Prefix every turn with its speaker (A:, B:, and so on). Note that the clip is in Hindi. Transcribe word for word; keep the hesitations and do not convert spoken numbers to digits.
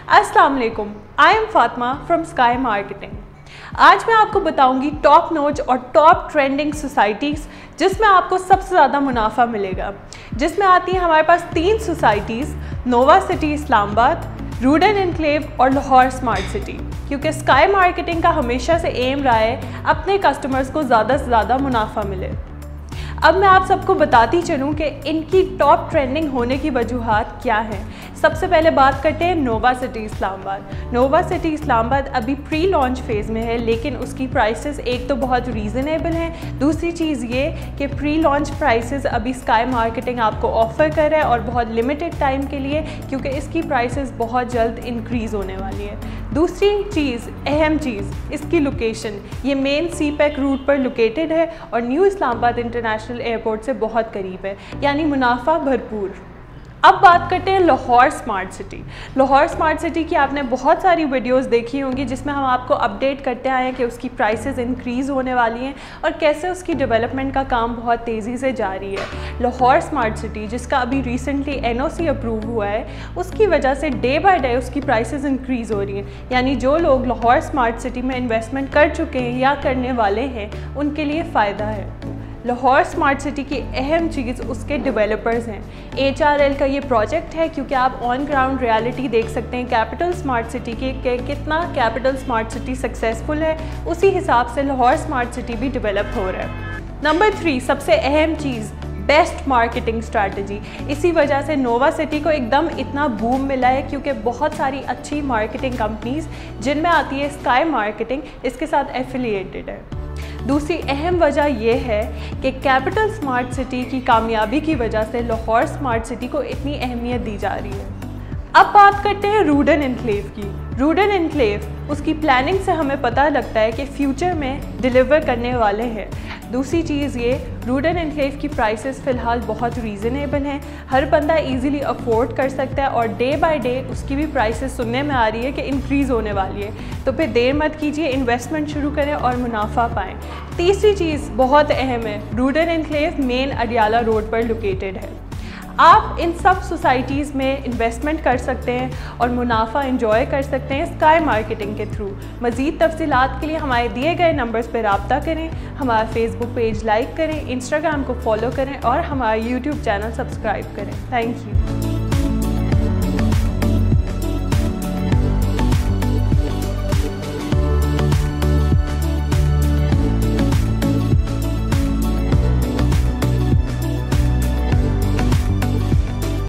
A: अस्सलाम वालेकुम, I am Fatima from Sky Marketing. आज मैं आपको बताऊंगी टॉप नॉच और टॉप ट्रेंडिंग सोसाइटीज़ जिसमें आपको सबसे ज़्यादा मुनाफा मिलेगा, जिसमें आती हैं हमारे पास तीन societies, Nova City Islamabad, Rudn Enclave और लाहौर स्मार्ट सिटी। क्योंकि स्काई मार्केटिंग का हमेशा से एम रहा है अपने कस्टमर्स को ज़्यादा से ज़्यादा मुनाफा मिले। अब मैं आप सबको बताती चलूँ कि इनकी टॉप ट्रेंडिंग होने की वजूहात क्या हैं। सबसे पहले बात करते हैं Nova City Islamabad. Nova City Islamabad अभी प्री लॉन्च फेज़ में है, लेकिन उसकी प्राइसेस एक तो बहुत रीज़नेबल हैं, दूसरी चीज़ ये कि प्री लॉन्च प्राइसेस अभी स्काई मार्केटिंग आपको ऑफ़र कर रहा है और बहुत लिमिटेड टाइम के लिए, क्योंकि इसकी प्राइसेस बहुत जल्द इंक्रीज़ होने वाली है। दूसरी चीज़, अहम चीज़, इसकी लोकेशन। ये मेन सी पैक रूट पर लोकेटेड है और न्यू इस्लामाबाद इंटरनेशनल एयरपोर्ट से बहुत करीब है, यानी मुनाफा भरपूर। अब बात करते हैं Lahore Smart City. Lahore Smart City की आपने बहुत सारी वीडियोस देखी होंगी जिसमें हम आपको अपडेट करते आए हैं कि उसकी प्राइसेस इंक्रीज़ होने वाली हैं और कैसे उसकी डेवलपमेंट का काम बहुत तेज़ी से जारी है। लाहौर स्मार्ट सिटी जिसका अभी recently N O C approve हुआ है, उसकी वजह से डे बाय डे उसकी प्राइसेस इंक्रीज़ हो रही हैं, यानी जो लोग लाहौर स्मार्ट सिटी में इन्वेस्टमेंट कर चुके हैं या करने वाले हैं उनके लिए फ़ायदा है। लाहौर स्मार्ट सिटी की अहम चीज़ उसके डेवलपर्स हैं। एच आर एल का ये प्रोजेक्ट है, क्योंकि आप ऑन ग्राउंड रियलिटी देख सकते हैं कैपिटल स्मार्ट सिटी की कि कितना कैपिटल स्मार्ट सिटी सक्सेसफुल है, उसी हिसाब से लाहौर स्मार्ट सिटी भी डेवलप हो रहा है। नंबर थ्री, सबसे अहम चीज़, बेस्ट मार्केटिंग स्ट्रैटेजी। इसी वजह से नोवा सिटी को एकदम इतना बूम मिला है, क्योंकि बहुत सारी अच्छी मार्केटिंग कंपनीज़ जिनमें आती है स्काई मार्केटिंग, इसके साथ एफिलिएटेड है। दूसरी अहम वजह यह है कि कैपिटल स्मार्ट सिटी की कामयाबी की वजह से लाहौर स्मार्ट सिटी को इतनी अहमियत दी जा रही है। अब बात करते हैं रूडन एनक्लेव की। रूडन एनक्लेव, उसकी प्लानिंग से हमें पता लगता है कि फ्यूचर में डिलीवर करने वाले हैं। दूसरी चीज़ ये, रूडन एनक्लेव की प्राइसेस फ़िलहाल बहुत रीज़नेबल हैं, हर बंदा इजीली अफोर्ड कर सकता है और डे बाय डे उसकी भी प्राइसेस सुनने में आ रही है कि इंक्रीज़ होने वाली है। तो फिर देर मत कीजिए, इन्वेस्टमेंट शुरू करें और मुनाफा पाएँ। तीसरी चीज़ बहुत अहम है, Rudn Enclave main Adiala Road पर लोकेटेड है। आप इन सब सोसाइटीज़ में इन्वेस्टमेंट कर सकते हैं और मुनाफा एंजॉय कर सकते हैं स्काई मार्केटिंग के थ्रू। मज़ीद तफसीलात के लिए हमारे दिए गए नंबर्स पर रब्ता करें, हमारा फेसबुक पेज लाइक करें, इंस्टाग्राम को फॉलो करें और हमारा यूट्यूब चैनल सब्सक्राइब करें। Thank you.